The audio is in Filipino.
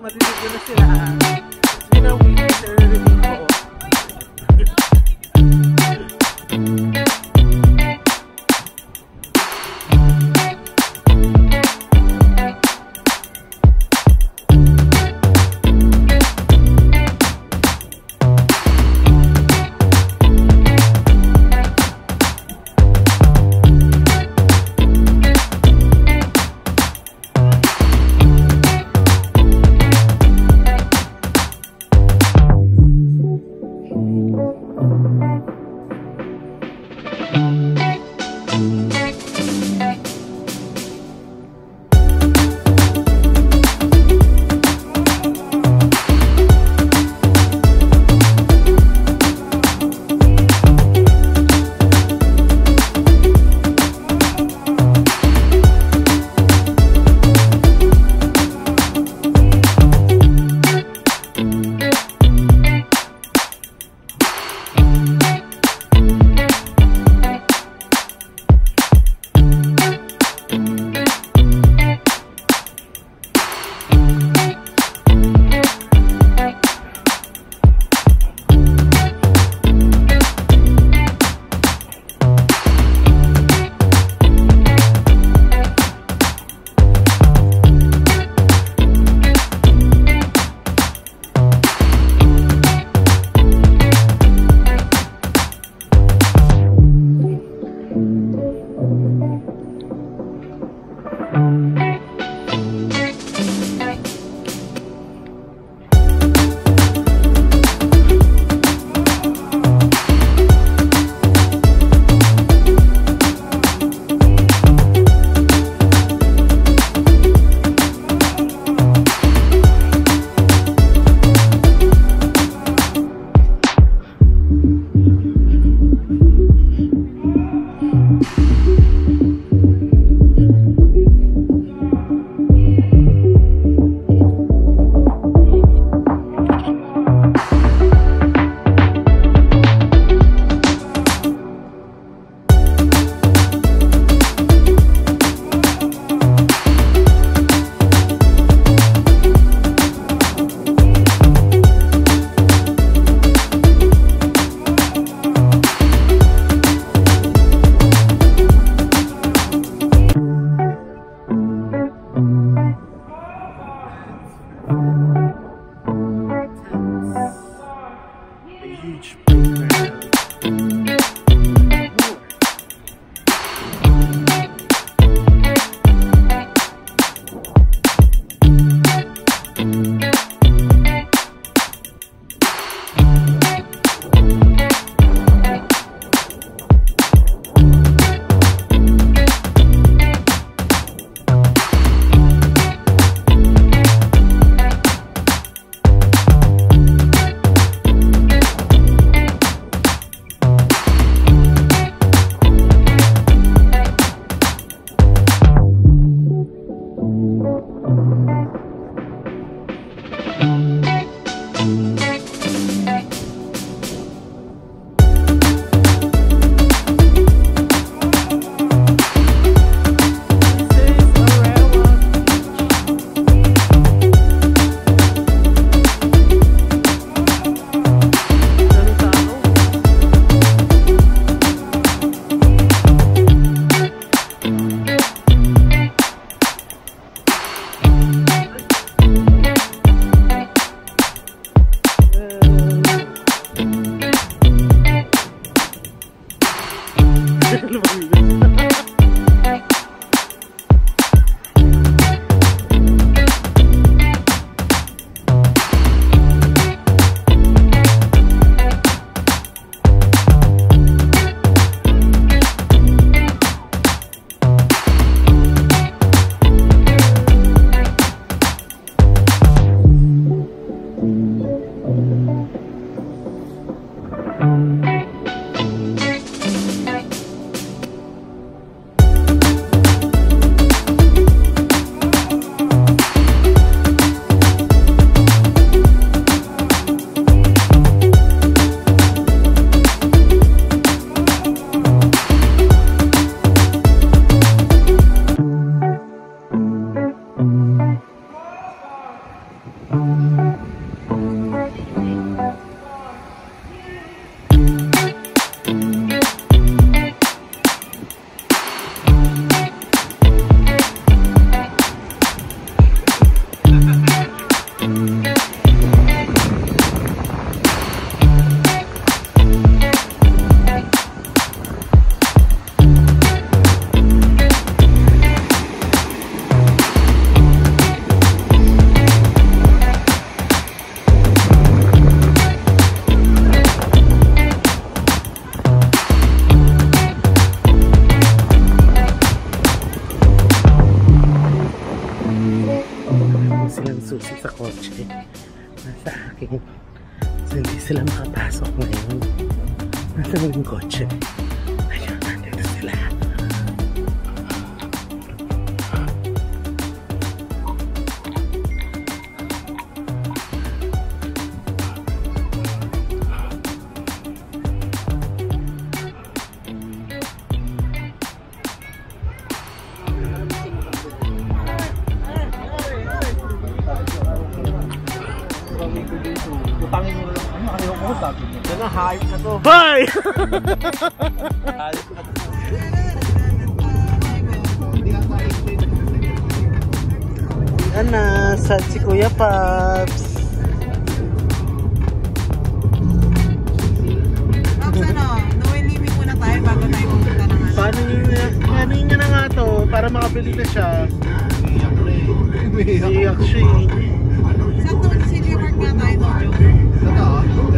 Madidigo na sila. It's been a week, naririnig ko. susi sa kotse. Nasa akin. So, hindi sila makapasok ngayon. Nasa naging kotse. Ayun, nandito sila. Utangin mo lang. Ano, ayaw ko sabi mo. Yan ang hype na to. Bye! Hype na to. Yan na, sad si Kuya Paps. Paps, ano, no-win limit muna tayo bago tayo pumunta ng ano. Paano niya na nga to para makabili na siya? Iyak siya eh. Saan to? Sa New York nga tayo, no? Totoo?